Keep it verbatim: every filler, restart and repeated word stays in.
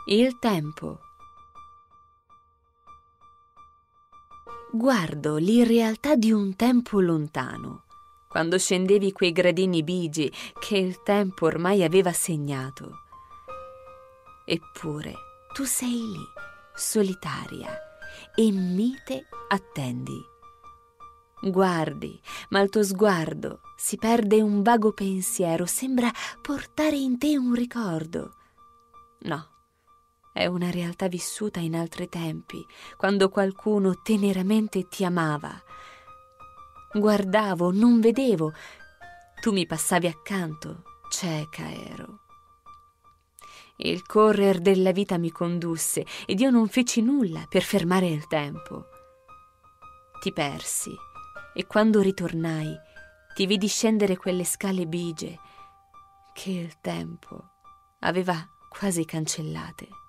Il tempo. Guardo l'irrealtà di un tempo lontano, quando scendevi quei gradini bigi che il tempo ormai aveva segnato. Eppure tu sei lì, solitaria, e mite attendi. Guardi, ma il tuo sguardo si perde un vago pensiero, sembra portare in te un ricordo. No, è una realtà vissuta in altri tempi, quando qualcuno teneramente ti amava. Guardavo, non vedevo, tu mi passavi accanto, cieca ero. Il correr della vita mi condusse ed io non feci nulla per fermare il tempo. Ti persi e quando ritornai ti vidi scendere quelle scale bigie che il tempo aveva quasi cancellate.